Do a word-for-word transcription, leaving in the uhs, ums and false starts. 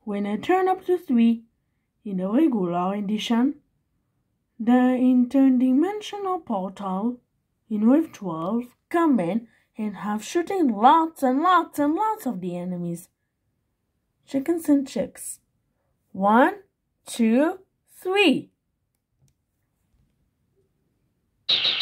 When I turn up to three in the regular edition, the interdimensional portal in wave twelve come in and have shooting lots and lots and lots of the enemies. Chickens and chicks. One, two, three.